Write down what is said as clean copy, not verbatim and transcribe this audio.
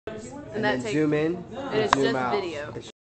And then zoom in and and it's zoom just out. video.